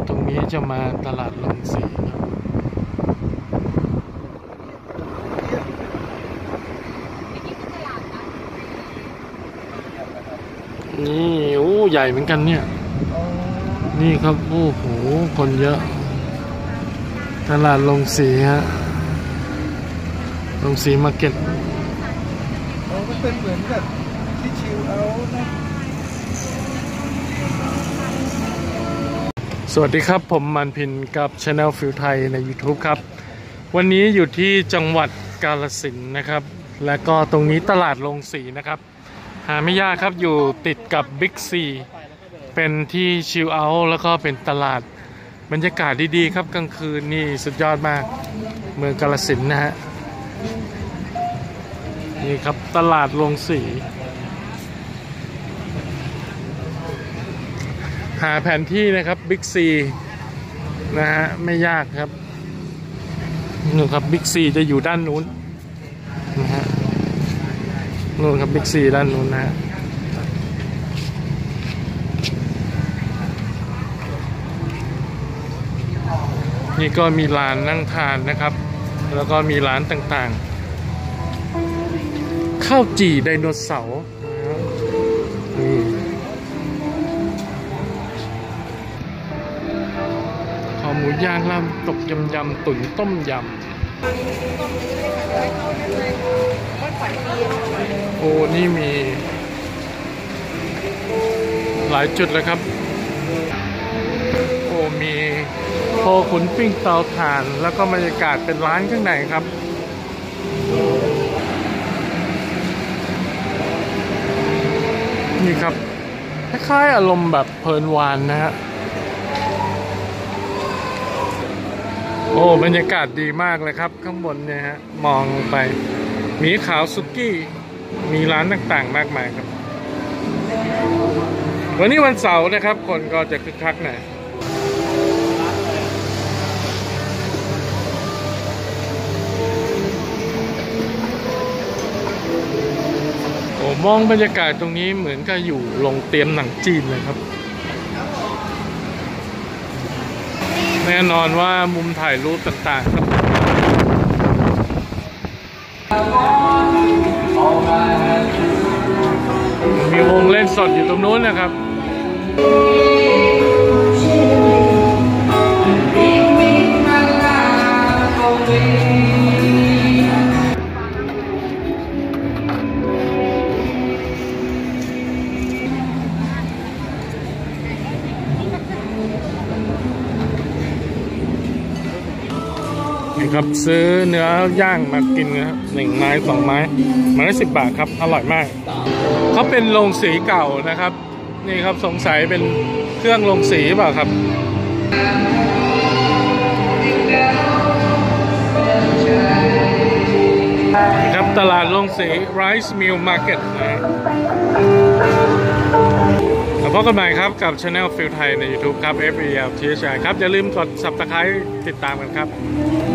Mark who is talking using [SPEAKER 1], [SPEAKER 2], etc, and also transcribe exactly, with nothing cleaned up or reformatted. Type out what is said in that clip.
[SPEAKER 1] ตรงนี้จะมาตลาดลงสีครับนี่โอ้ใหญ่เหมือนกันเนี่ยนี่ครับโอ้โหคนเยอะตลาดลงสีฮะลงสีมาร์เก็ต
[SPEAKER 2] โอ้มันเป็นเหมือนแบบที่ชิลเอานะ
[SPEAKER 1] สวัสดีครับผมมันพินกับ Channel ฟิลไทยใน YouTube ครับวันนี้อยู่ที่จังหวัดกาฬสินธุ์นะครับและก็ตรงนี้ตลาดลงสีนะครับหาไม่ยากครับอยู่ติดกับบิ๊กซีเป็นที่ชิลเอาท์แล้วก็เป็นตลาดบรรยากาศดีๆครับกลางคืนนี่สุดยอดมากเมืองกาฬสินธุ์นะฮะนี่ครับตลาดลงสีหาแผนที่นะครับบิ๊กซีนะฮะไม่ยากครับนู่นครับบิ๊กซีจะอยู่ด้านนู้นนะฮะนู่นครับบิ๊กซีด้านนู้นนะฮะนี่ก็มีร้านนั่งทานนะครับแล้วก็มีร้านต่างๆข้าวจี่ไดโนเสาร์นี่ขอหมูย่างลาบตกยำยำตุ๋นต้มยำโอ้นี่มีหลายจุดเลยครับโอ้มีโคขุนปิ้งเตาถ่านแล้วก็บรรยากาศเป็นร้านข้างในครับนี่ครับคล้ายๆอารมณ์แบบเพลินวานนะฮะโอ้บรรยากาศดีมากเลยครับข้างบนเนี่ยฮะมองไปหมีขาวสุกี้มีร้านต่างๆมากมายครับวันนี้วันเสาร์นะครับคนก็จะคึกคักหน่อยโอ้มองบรรยากาศตรงนี้เหมือนกับอยู่โรงเตรียมหนังจีนเลยครับแน่นอนว่ามุมถ่ายรูปต่างๆครับมีวงเล่นสดอยู่ตรงนู้นนะครับนี่ครับซื้อเนื้อย่างมากินนะครับหนึ่งไม้สองไม้ไม้ละสิบบาทครับอร่อยมากเขาเป็นโรงสีเก่านะครับนี่ครับสงสัยเป็นเครื่องโรงสีเปล่าครับนี่ครับตลาดโรงสี Rice Mill Market นะแล้วพบกันใหม่ครับกับ Channel ฟิลไทยใน YouTube ครับ เอฟ อี แอล ที เอช ไอ ครับอย่าลืมกด Subscribe ติดตามกันครับ